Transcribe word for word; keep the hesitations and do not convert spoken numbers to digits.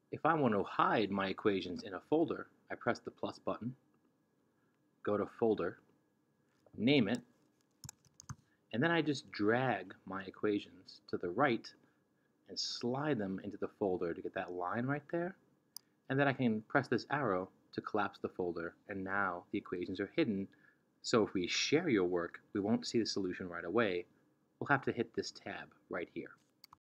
If I want to hide my equations in a folder, I press the plus button, go to Folder, name it, and then I just drag my equations to the right and slide them into the folder to get that line right there. And then I can press this arrow to collapse the folder, and now the equations are hidden. So if we share your work, we won't see the solution right away. We'll have to hit this tab right here.